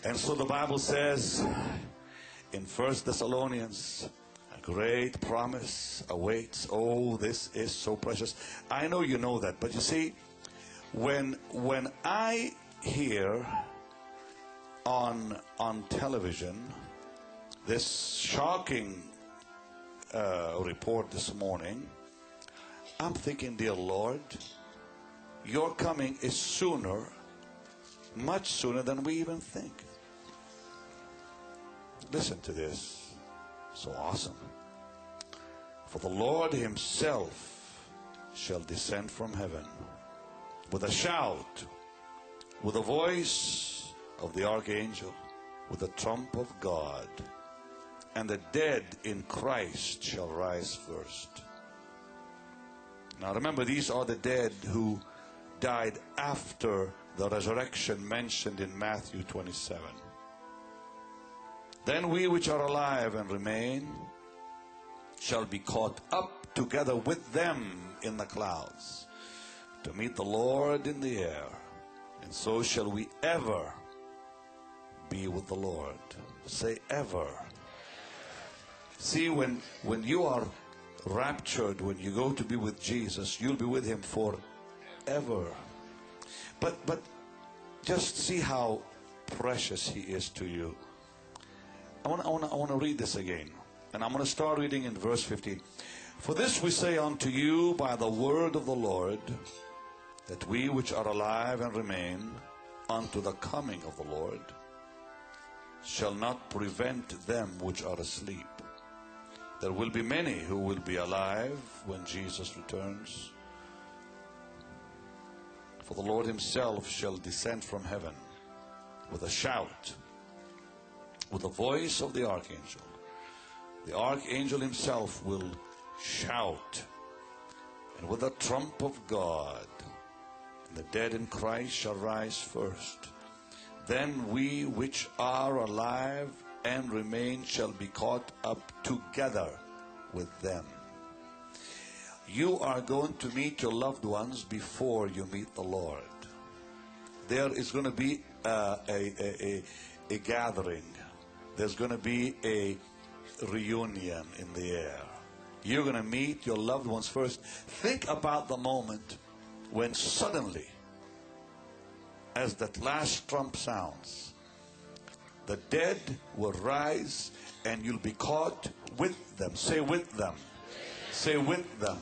And so the Bible says in 1 Thessalonians, a great promise awaits. Oh, this is so precious. I know you know that, but you see, when I hear on television this shocking report this morning, I'm thinking, dear Lord, your coming is sooner, much sooner than we even think. Listen to this. So awesome. For the Lord himself shall descend from heaven with a shout, with the voice of the Archangel, with the trump of God, and the dead in Christ shall rise first. Now remember, these are the dead who died after the resurrection mentioned in Matthew 27. Then we which are alive and remain shall be caught up together with them in the clouds to meet the Lord in the air, and so shall we ever be with the Lord. Say ever. See, when you are raptured, when you go to be with Jesus, you'll be with him forever. But just see how precious he is to you. I want to read this again. And I'm going to start reading in verse 15. For this we say unto you by the word of the Lord, that we which are alive and remain unto the coming of the Lord shall not prevent them which are asleep. There will be many who will be alive when Jesus returns. For the Lord himself shall descend from heaven with a shout, with the voice of the Archangel. The Archangel himself will shout, and with the trump of God, and the dead in Christ shall rise first. Then we which are alive and remain shall be caught up together with them. You are going to meet your loved ones before you meet the Lord. There is going to be a gathering. There's going to be a reunion in the air. You're going to meet your loved ones first. Think about the moment when suddenly, as that last trump sounds, the dead will rise and you'll be caught with them. Say with them. Say with them.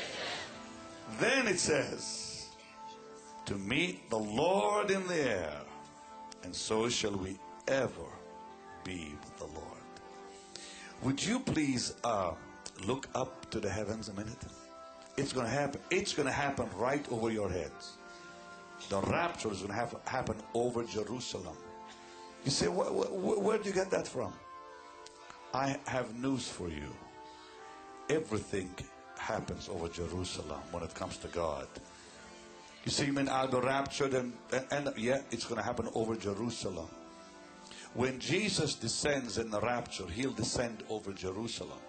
Then it says, to meet the Lord in the air, and so shall we ever be with the Lord. Would you please look up to the heavens a minute? It's going to happen. It's going to happen right over your heads. The rapture is going to happen over Jerusalem. You say, where do you get that from? I have news for you. Everything happens over Jerusalem when it comes to God. You see, I'll be raptured and yeah, it's going to happen over Jerusalem. When Jesus descends in the rapture, he'll descend over Jerusalem.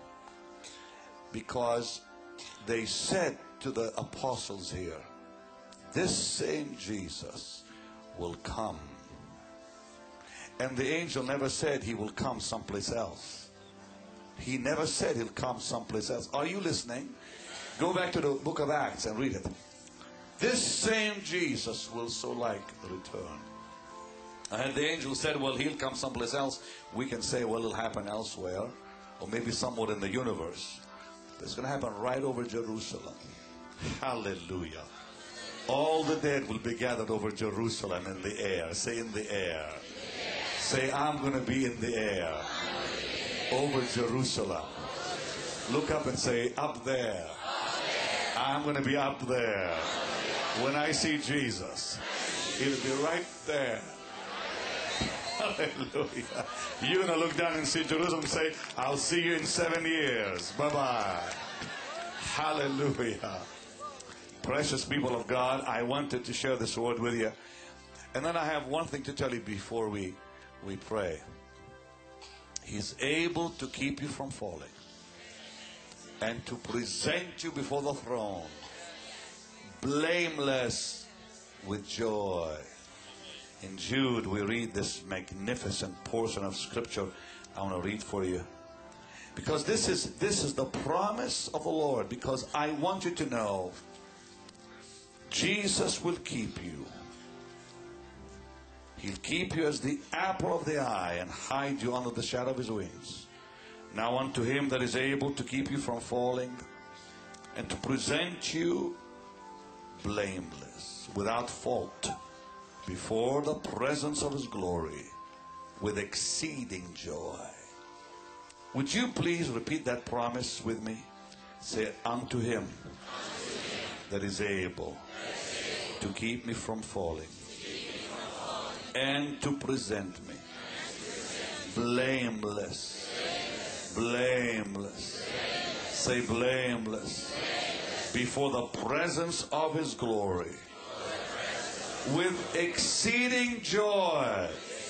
Because they said to the apostles here, this same Jesus will come. And the angel never said he will come someplace else. He never said he'll come someplace else. Are you listening? Go back to the book of Acts and read it. This same Jesus will so like return. And the angel said, well, he'll come someplace else. We can say, well, it'll happen elsewhere. Or maybe somewhere in the universe. But it's going to happen right over Jerusalem. Hallelujah. All the dead will be gathered over Jerusalem in the air. Say in the air. Say, I'm going to be in the air. Over Jerusalem. Look up and say, up there. I'm going to be up there. When I see Jesus, he'll be right there. Hallelujah. You're going to look down and see Jerusalem and say, I'll see you in 7 years. Bye-bye. Hallelujah. Precious people of God, I wanted to share this word with you. And then I have one thing to tell you before we pray. He's able to keep you from falling and to present you before the throne blameless with joy. In Jude, we read this magnificent portion of Scripture. I want to read for you. Because this is the promise of the Lord. Because I want you to know, Jesus will keep you. He'll keep you as the apple of the eye and hide you under the shadow of His wings. Now unto Him that is able to keep you from falling and to present you blameless, without fault, before the presence of His glory, with exceeding joy. Would you please repeat that promise with me? Say, unto Him that is able to keep me from falling and to present me blameless. Blameless. Say blameless. Before the presence of His glory, with exceeding joy.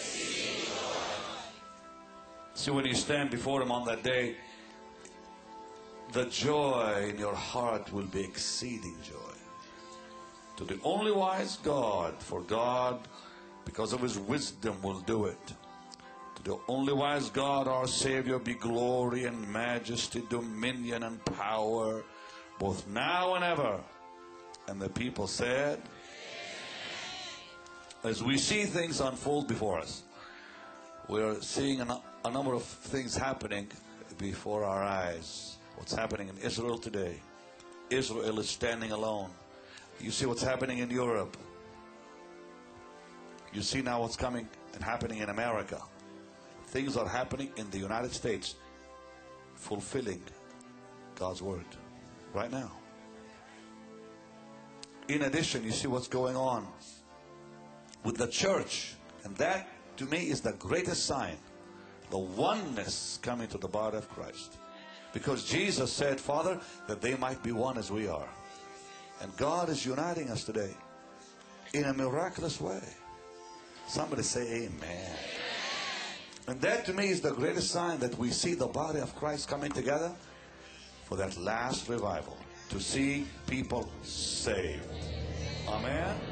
See, when you stand before Him on that day, the joy in your heart will be exceeding joy. To the only wise God, for God, because of His wisdom, will do it. To the only wise God, our Savior, be glory and majesty, dominion and power, both now and ever. And the people said, as we see things unfold before us, we're seeing a number of things happening before our eyes. What's happening in Israel today? Israel is standing alone. You see what's happening in Europe. You see now what's coming and happening in America. Things are happening in the United States, fulfilling God's word right now. In addition, you see what's going on with the church, and that to me is the greatest sign, the oneness coming to the body of Christ. Because Jesus said, Father, that they might be one as we are. And God is uniting us today in a miraculous way. Somebody say amen. And that to me is the greatest sign, that we see the body of Christ coming together for that last revival, to see people saved. Amen.